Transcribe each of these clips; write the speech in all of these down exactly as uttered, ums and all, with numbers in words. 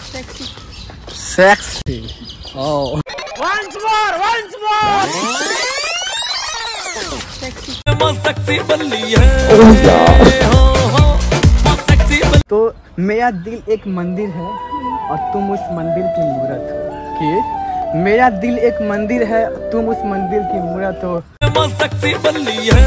Sexy. Oh once more once more sexy sexy बल्ली है। तो मेरा दिल एक मंदिर है और तुम उस मंदिर की मूरत हो। कि मेरा दिल एक मंदिर है, तुम उस मंदिर की मूरत हो। सेक्सी बल्ली है।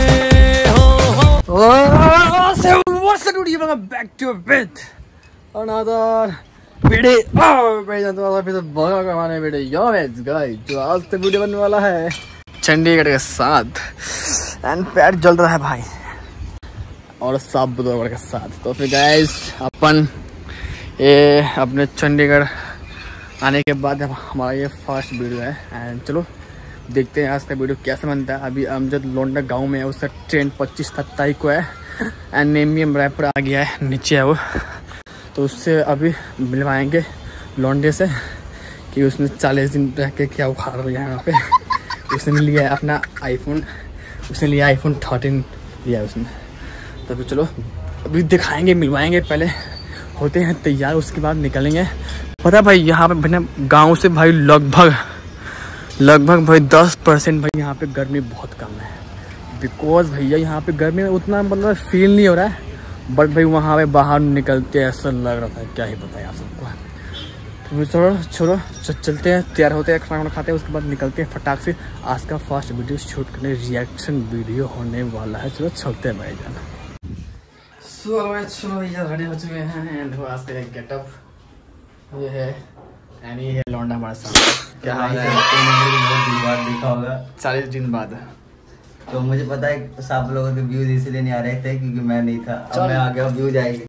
So what's up dude, welcome back to with another video। मैं जानता हूँ फिर से बहुत कमाने वीडियो गाइस। जो आज तक वीडियो बनने वाला है चंडीगढ़ के साथ एंड पैर जल रहा है भाई और सब बुजुर्ग के साथ। तो फिर गाइस अपन ये अपने चंडीगढ़ आने के बाद हमारा ये फर्स्ट वीडियो है एंड चलो देखते हैं आज का वीडियो कैसे बनता है। अभी अमजद लोंडा गांव में है, उसका ट्रेन पच्चीस तारीख को है एंड नेमियम रैपर आ गया है, नीचे है वो। तो उससे अभी मिलवाएंगे लोंडे से कि उसने चालीस दिन रह के क्या उखाड़ लिया है यहाँ पे। उसने लिया है अपना आईफोन, उसने लिया आईफोन थर्टीन लिया उसने। तो फिर चलो अभी दिखाएंगे, मिलवाएंगे, पहले होते हैं तैयार, उसके बाद निकलेंगे। पता भाई यहाँ पे भाई गाँव से भाई लगभग लगभग भाई दस परसेंट भाई यहाँ पे गर्मी बहुत कम है। बिकॉज भैया यहाँ पे गर्मी में उतना मतलब फील नहीं हो रहा है, बट भाई वहाँ पे बाहर निकलते ऐसा लग रहा था, क्या ही बताया आप सबको। तो चलो छोड़ो चलते हैं, तैयार होते हैं, खाना वाना खाते हैं, उसके बाद निकलते हैं फटाक से। आज का फर्स्ट वीडियो शूट करने रिएक्शन वीडियो होने वाला है। चलो चलते हैं भाई जाना। सो चलो भैया रेडी हो चुके हैं एंड आज का गेटअप ये है एंड ये है लौंडा हमारे साथ। क्या हाल है? देखा होगा चालीस दिन बाद। तो मुझे पता है सब लोगों के व्यूज इसलिए नहीं आ रहे थे क्योंकि मैं नहीं था। अब मैं आ गया, व्यूज आएंगे।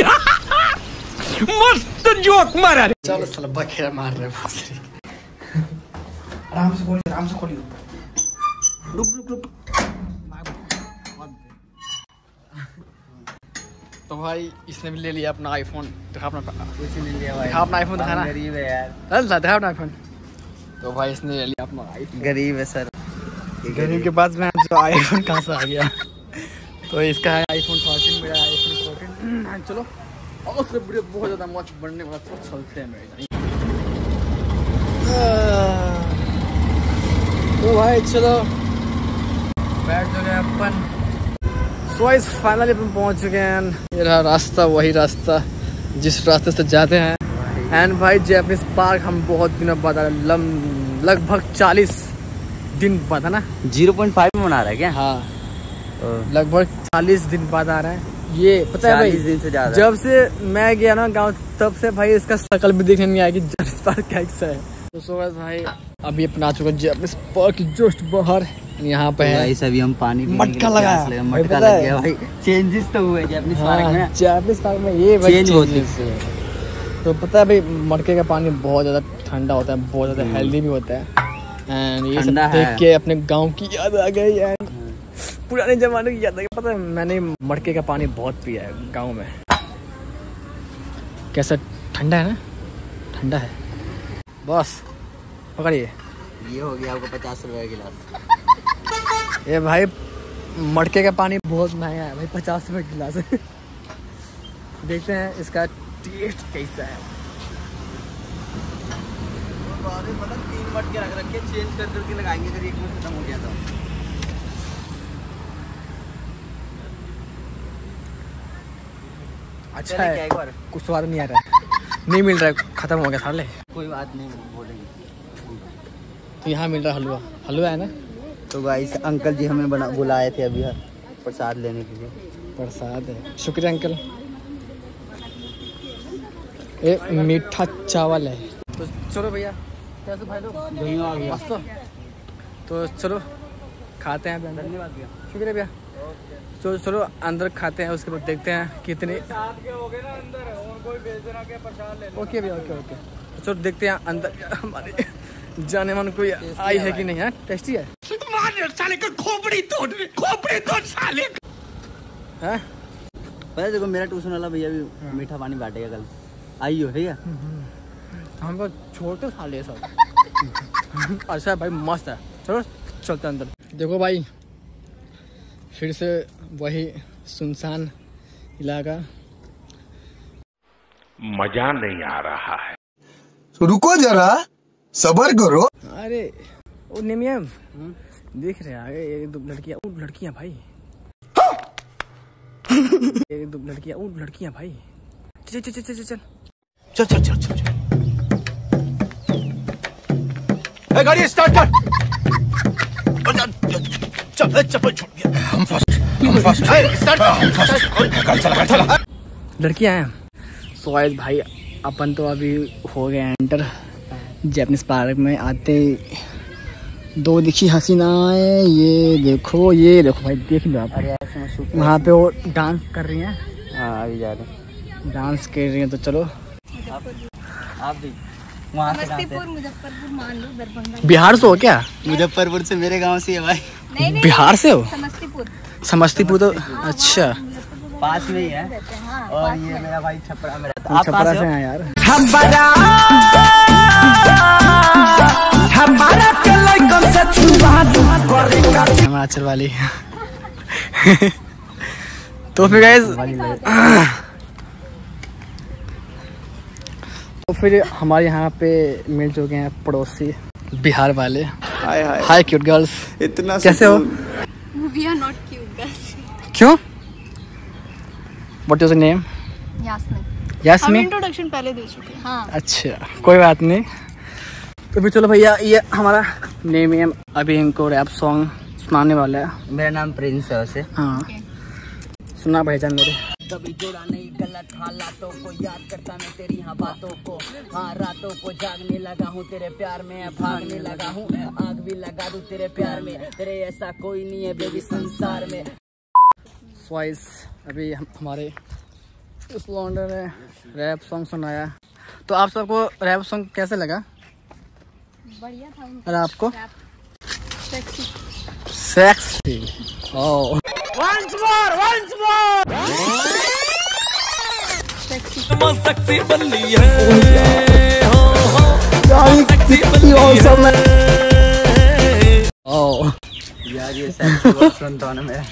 मस्त जोक मारा रे। चलो साला बखेड़ा मार रहे हैं। आराम से खोलिए, आराम से खोलिए। रुक रुक रुक। तो भाई इसने भी ले लिया अपना आईफोन। दिखा अपना, कुछ नहीं लिया भाई, दिखा अपना आईफोन, दिखाना। गरीब है यार। चल दिखा अपना आईफोन। तो भाई इसने ले लिया अपना आईफोन। गरीब है सर। गरीब के पास में जो आईफोन कहाँ से आ गया। तो इसका है आईफोन थर्टीन, मेरा आईफोन फोर्टीन। चलो और उसका वीडियो बहुत ज़्यादा मस्त बनने वाला, तो चलते हैं मेरे। तो भाई चलो बैठ चुके हैं अपन। सो इस फाइनली अपन पहुंच चुके हैं। ये रहा रास्ता, वही रास्ता जिस रास्ते से जाते हैं। एंड भाई जैपनीज पार्क हम बहुत दिनों बाद आ रहे, लगभग चालीस दिन बाद है ना। जीरो पॉइंट फाइव में मना रहा है क्या? हाँ लगभग चालीस दिन बाद आ रहा है ये। पता है भाई दिन से ज्यादा जब से मैं गया ना गांव तब से भाई इसका शक्ल भी देखने नहीं आएगी जैपनीज पार्क कैसा है। तो सो भाई अभी अपना चुका जैपनीज पार्क जस्ट बाहर। यहाँ पे है अभी हम पानी मटका लगा, मटका लग गया भाई। चेंजेस तो हुए जैपनीज पार्क में। जैपनीज पार्क में ये चेंज होती है। तो पता है भाई मटके का पानी बहुत ज़्यादा ठंडा होता है, बहुत ज़्यादा हेल्दी भी होता है। एंड ये सब देख के अपने गांव की याद आ गई एंड पुराने जमाने की याद आ गई। पता है मैंने मटके का पानी बहुत पिया है गांव में। कैसा ठंडा है ना, ठंडा है। बस पकड़िए, ये हो गया आपको पचास रुपए गिलास। ये भाई मटके का पानी बहुत महंगा है भाई, पचास रुपए गिलास है। देखते हैं इसका टेस्ट कैसा है। तीन मटके रख रखे, चेंज कर करके लगाएंगे अगर एक में खत्म हो गया तो। अच्छा है, कुछ स्वाद नहीं आ रहा है, नहीं मिल रहा है, खत्म हो गया साले। कोई बात नहीं बोलेंगे। तो यहाँ मिल रहा हलवा, हलवा है ना। तो गाइस अंकल जी हमें बना बुलाए थे अभी प्रसाद लेने के लिए। प्रसाद है, शुक्रिया अंकल। ये मीठा चावल है। तो चलो भैया कैसे भाई लोग मस्त। तो चलो खाते हैं। धन्यवाद भैया, शुक्रिया भैया। तो चलो अंदर खाते हैं, उसके बाद देखते हैं कितने ओके भैया, ओके ओके। तो चलो देखते हैं अंदर हमारे जाने मन कोई आई है कि नहीं है। टेस्टी है साले का खोपड़ी तोड़, खोपड़ी तोड़ साले। हैं पता देखो मेरा ट्यूशन वाला भैया भी मीठा पानी बांटेगा कल, आइयो भैया। हम लोग छोटे साले सब। अच्छा भाई मस्त है, चलो चलते अंदर। देखो भाई फिर से वही सुनसान इलाका। मजा नहीं आ रहा है। तो रुको जरा, सबर करो। अरे ओ निमियम देख रहे हैं आगे एक दो लड़कियां, ओ लड़कियां भाई एक दो लड़कियां, ओ लड़कियां भाई चल चल चल चल चल चल चल चल चल चल ए, गाड़ी स्टार्ट कर। चल चप्पल छूट गया। हम फर्स्ट हम फर्स्ट स्टार्ट हम फर्स्ट गाड़ी चला गाड़ी चला। लड़कियां हैं सोइज भाई। अपन तो अभी हो गए एंटर जैपनीज पार्क में। आते दो दिखी हसीनाएं, ये देखो ये देखो भाई, देख लो आप। वहाँ पे वो डांस कर रही हैं। हाँ अभी जा रहे डांस कर रही हैं तो चलो आप भी वहाँ से। समस्तीपुर, मुजफ्फरपुर, मान लो दरभंगा। बिहार से हो क्या? मुजफ्फरपुर से मेरे गांव से है भाई। नहीं नहीं बिहार से हो? समस्तीपुर। समस्तीपुर तो अच्छा पास में ही है। हाँ, और ये मेरा भाई छपरा में रहता है। आप छपरा कहाँ से से हो? हैं यार। हिमाचल वाली तो फिर गाइस तो फिर हमारे यहाँ पे मिल चुके हैं पड़ोसी बिहार वाले। हाय हाय हाय क्यूट गर्ल्स, इतना कैसे हो? We are not cute girls. क्यों? What is your name? Yasmin. हम यास्मीन। इंट्रोडक्शन पहले दे चुके हैं। हाँ। अच्छा कोई बात नहीं। तो फिर चलो भैया, ये हमारा नेम है, अभी इनको रैप सॉन्ग सुनाने वाला है। मेरा नाम प्रिंस है वैसे। हाँ सुना पहचान मेरे। कभी जोड़ा नहीं गलत हालातों को, याद करता मैं तेरी हाँ बातों को। हाँ रातों को जागने लगा हूँ तेरे प्यार में, भागने लगा हूँ आग भी लगा दूँ तेरे प्यार में। तेरे ऐसा कोई नहीं है बेबी संसार में। स्वाइस अभी हम हमारे उस लॉन्डर ने रैप सॉन्ग सुनाया। तो आप सबको रैप सॉन्ग कैसे लगा? बढ़िया था। और आपको? Sexy. Sexy. Oh Once more, once more. Sexy. बल्ली है हो हो ओह यार ये सेक्सी सुनता हूँ ना मैं।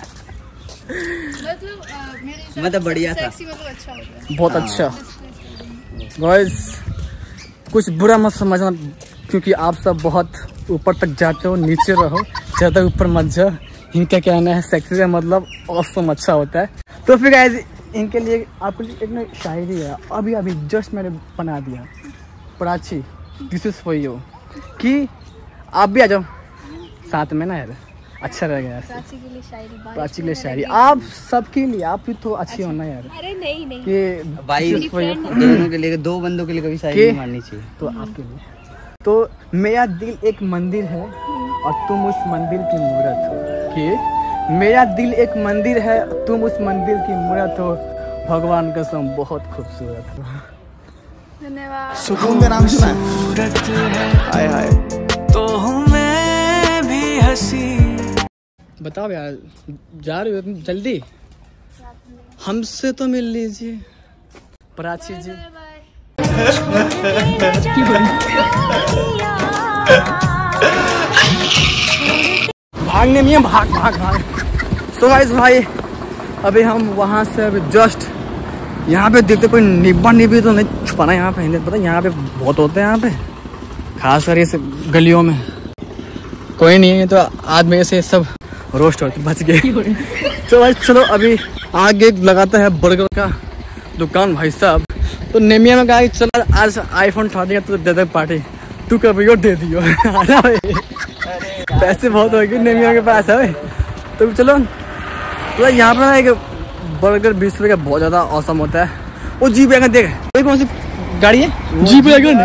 मतलब अ, मेरे हिसाब मतलब से बढ़िया था। सेक्सी मतलब अच्छा होता है। बहुत अच्छा। गाइस कुछ बुरा मत समझना, क्योंकि आप सब बहुत ऊपर तक जाते हो, नीचे रहो, ज़्यादा ऊपर मत जाओ। इनका कहना है सेक्सी का मतलब ऑसम अच्छा होता है। तो फिर गाइस इनके लिए आपके लिए एक ना शायरी है, अभी अभी जस्ट मैंने बना दिया। Prachi this is for you, कि आप भी आ जाओ साथ में ना यार, अच्छा रहेगा यार। प्राची के लिए शायरी। बारिश प्राची के लिए में शायरी, लगी। आप सबके लिए, आप भी तो अच्छी होना यार। अरे नहीं नहीं। कि भाई this is for you। दोनों के लिए, दो बंदों के लिए कभी शायरी के? नहीं माननी चाहिए। तो आपके लिए तो मेरा दिल एक मंदिर है और तुम उस मंदिर की मूरत हो। कि मेरा दिल एक मंदिर है, तुम उस मंदिर की मूरत हो। भगवान कसम बहुत खूबसूरत हो। धन्यवाद। सुकून का नाम सुना है? हाय हाय तो हूँ मैं भी हंसी। बताओ यार, जा रहे हो तुम जल्दी? हमसे तो मिल लीजिए प्राची जी। भागने में भाग भाग भाग। तो गाइस भाई अभी हम वहाँ से अभी जस्ट यहाँ पे देखते, कोई निब्बा निब्बी तो नहीं छुपाना यहाँ पे, पता यहाँ पे बहुत होते हैं यहाँ पे, खास कर इस गलियों में। कोई नहीं है तो आज मेरे से सब रोस्ट होते, बच गए। तो भाई चलो अभी आगे लगाता है बर्गर का दुकान भाई साहब। तो नेमिया में कहा चलो आज आईफोन उठा देगा तो दे दे पार्टी, तू कभी और दे दियो। पैसे बहुत हो गए नेमिया के पास है। तो चलो तो यहाँ पे ना एक बर्गर बीस रुपये का बहुत ज़्यादा औसम होता है। वो जी वैगन देख, कोई कौन सी गाड़ी है? G wagon.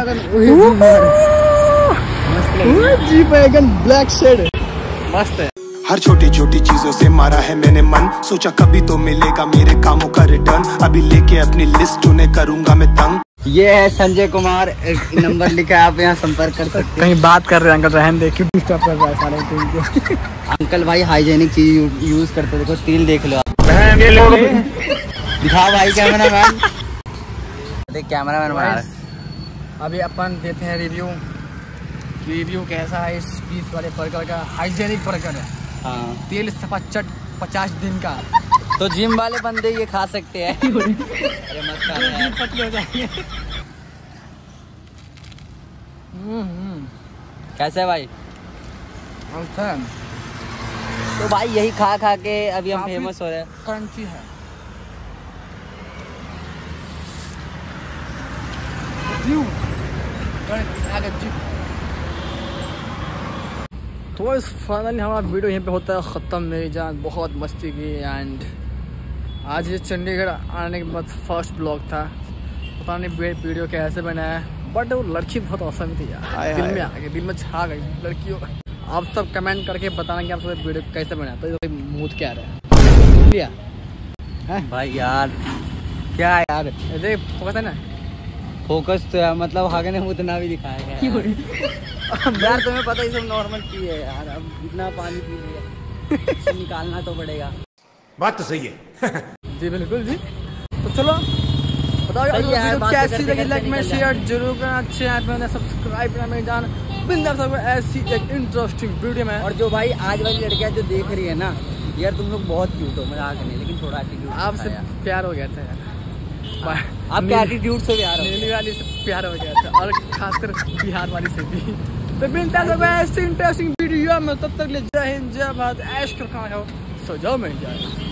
G wagon black shade मस्त है। हर छोटी छोटी चीजों से मारा है मैंने मन, सोचा कभी तो मिलेगा मेरे कामों का रिटर्न। अभी लेके अपनी लिस्ट उन्हें करूंगा मैं तंग। ये है संजय कुमार, एक नंबर लिखा है, आप यहाँ संपर्क कर सकते हैं। कहीं बात कर रहे हैं अंकल, रहन दे, क्यों डिस्टर्ब कर रहा है सारे तुमको। अंकल भाई हाइजेनिक चीज यूज करते, देखो तिल देख लो। दिखा भाई कैमरा मैन, देख कैमरा मैन बना रहा। अभी अपन देते हैं रिव्यू, रिव्यू कैसा है इस बीस वाले बर्गर का। हाइजेनिक बर्गर है, हाँ तेल सफा चट पचास दिन का। तो जिम वाले बंदे ये खा सकते हैं। अरे मत खा यार। पतले हो जाएंगे। हम्म कैसा है भाई? अच्छा तो भाई यही खा खा के अभी हम काफी फेमस हो रहे हैं। क्रंची है। जीव आगे जीव। तो इस फाइनली हमारा वीडियो यहीं पे होता है ख़त्म। मेरी जान बहुत मस्ती की एंड आज ये चंडीगढ़ आने के बाद फर्स्ट ब्लॉग था। पता नहीं वीडियो कैसे बनाया बट वो लड़की बहुत औसम थी यार। दिल में आ गई, दिल में छा गई लड़कियों। आप सब कमेंट करके बताना कि आप सब वीडियो कैसे बनाया। तो मूड क्या रहा लिया है भाई यार क्या यार देख फोकस है ना। फोकस तो यार मतलब हागने में उतना भी दिखाया गया यार। तुम्हें पता ही सब नॉर्मल चीज है यार। अब इतना पानी पी लिया निकालना तो पड़ेगा। बात तो सही है। जी बिल्कुल जी। तो चलो बताओ यार सही है यार, वीडियो बातें कैसी करते लगी। करते लाइक में निकल शेयर जरूर करना। अच्छे ऐप में सब्सक्राइब करना मेरी जान। बिंदास सबको ऐसी एक इंटरेस्टिंग वीडियो में। और जो भाई आज वाली लड़कियां जो देख रही है ना यार, तुम लोग बहुत क्यूट हो। मजाक नहीं, लेकिन थोड़ा एटीट्यूड आपसे प्यार हो गया था यार। आपके एटीट्यूड से प्यार हो गया। नीली वाली से प्यार हो गया था और खासकर बिहार वाली से भी। तो बिंदास सबको ऐसी इंटरेस्टिंग वीडियो में तब तक ले जय हिंद जय भारत। ऐश कर खाना खाओ सो जाओ मेरी जान।